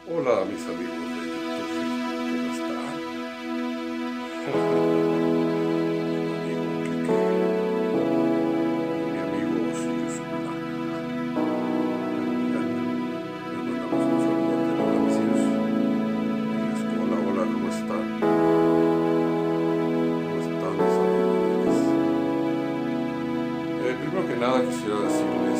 Hola mis amigos de YouTube, ¿cómo están? Mi amigo Sirius Black. Les mandamos un saludote. Hola mis Sirius. Hola, hola, ¿cómo están? ¿Cómo están mis amigos? Primero que nada quisiera decirles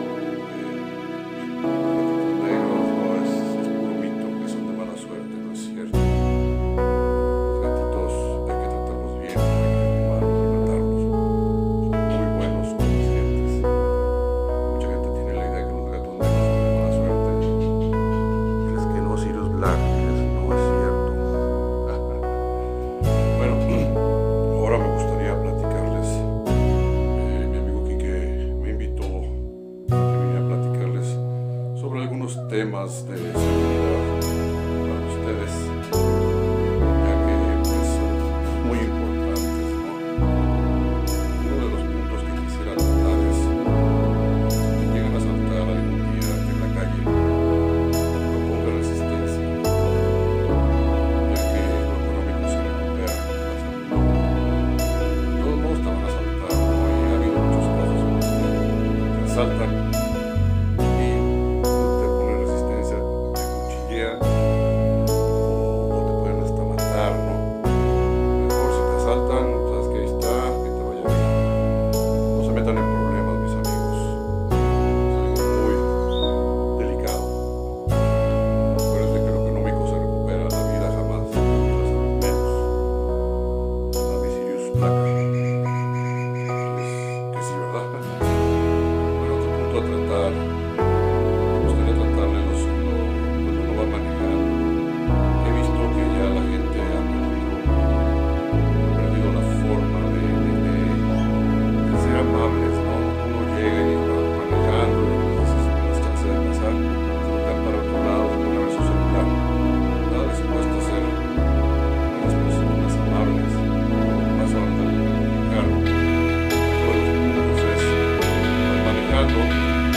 negros no es puro mito, que son de mala suerte, no es cierto. Los gatitos hay que tratarlos bien, no hay que quemarlos ni matarlos. Son muy buenos, son conscientes. Mucha gente tiene la idea que los gatos negros son de mala suerte. Es que no, Sirius Black, eso no es cierto. Bueno, ahora me gustaría platicarles. Mi amigo Quique me invitó que vine a platicarles sobre algunos temas de seguridad para ustedes, ya que pues, son muy importantes, ¿no? Uno de los puntos que quisiera tratar es si te llegan a saltar algún día en la calle, no ponga resistencia, ya que lo económico se recupera, la salud no. De todos modos te van a saltar, ¿no? Y ha habido muchos casos en los que te asaltan y te ponen resistencia, te cuchillean o te pueden hasta matar, ¿no? Mejor si te asaltan, sabes que ahí está, que te vaya bien. No se metan en problemas, mis amigos. Es algo muy delicado. Recuerden que lo económico se recupera, la vida jamás, la salud menos. A mi Sirius Black. Que sí, ¿verdad? Bueno, otro punto a tratar. Me gustaría tratarle cuando uno va manejando. He visto que ya la gente ha perdido la forma de ser amables, ¿no? Uno llega y va manejando y les das chance de pasar, se voltean para otro lado, se ponen a ver su celular. Nada les cuesta ser unas personas amables. Paso al carro. Otro de los puntos es vas manejando y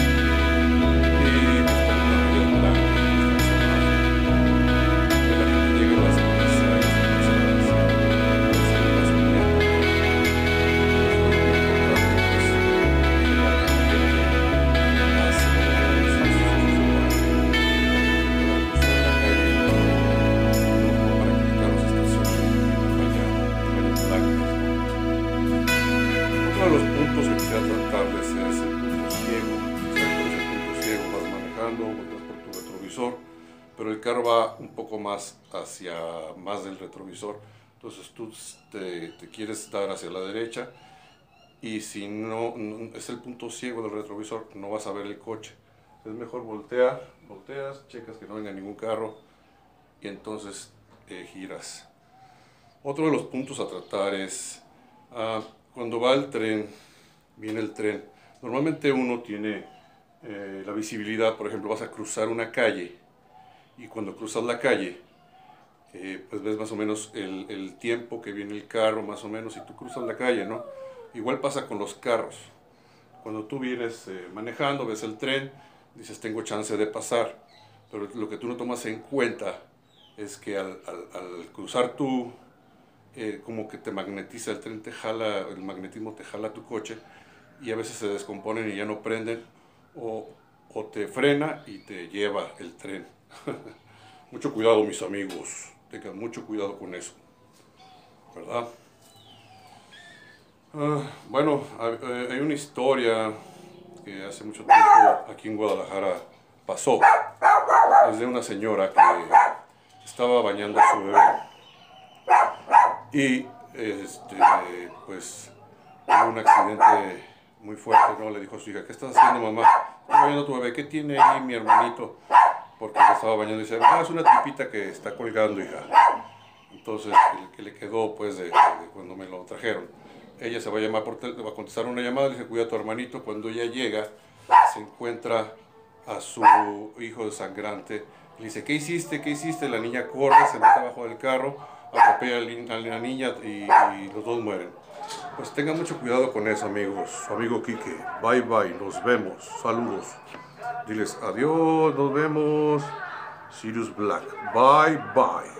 están en la vía blanca, están en semáforo. Que la gente llegue a las prisa y se empieza a decir, se le va subiendo. Eso es muy importante, pues, que la gente hace eso, para cruzar la calle para que el carro se estacione en vallas blancas. Otro de los puntos que quisiera tratarles es el punto ciego. ¿Sabes cuál es el punto ciego? Vas manejando, volteas por tu retrovisor, pero el carro va un poco más hacia más del retrovisor. Entonces tú te quieres dar hacia la derecha y si no es el punto ciego del retrovisor, no vas a ver el coche. Es mejor volteas, checas que no venga ningún carro y entonces giras. Otro de los puntos a tratar es cuando va el tren, viene el tren. Normalmente uno tiene la visibilidad, por ejemplo, vas a cruzar una calle y cuando cruzas la calle, pues ves más o menos el tiempo que viene el carro, más o menos, y tú cruzas la calle, ¿no? Igual pasa con los carros. Cuando tú vienes manejando, ves el tren, dices tengo chance de pasar, pero lo que tú no tomas en cuenta es que al cruzar tú, como que te magnetiza, el tren te jala, el magnetismo te jala tu coche y a veces se descomponen y ya no prenden o te frena y te lleva el tren. Mucho cuidado, mis amigos, tengan mucho cuidado con eso, ¿verdad? Bueno, hay una historia que hace mucho tiempo aquí en Guadalajara pasó. Es de una señora que estaba bañando a su bebé y pues tuvo un accidente muy fuerte, ¿no? Le dijo a su hija, ¿qué estás haciendo, mamá? Estoy bañando a tu bebé. ¿Qué tiene ahí mi hermanito? Porque le estaba bañando y dice, es una tripita que está colgando, hija. Entonces, que le quedó pues de cuando me lo trajeron. Ella se va a llamar va a contestar una llamada, le dice, cuida a tu hermanito. Cuando ella llega, se encuentra a su hijo desangrante. Le dice, ¿qué hiciste? ¿Qué hiciste? La niña corre, se mete abajo del carro, atropella a la niña y los dos mueren. Pues tengan mucho cuidado con eso, amigos. Amigo Quique, bye bye, nos vemos, saludos. Diles adiós, nos vemos. Sirius Black. Bye bye.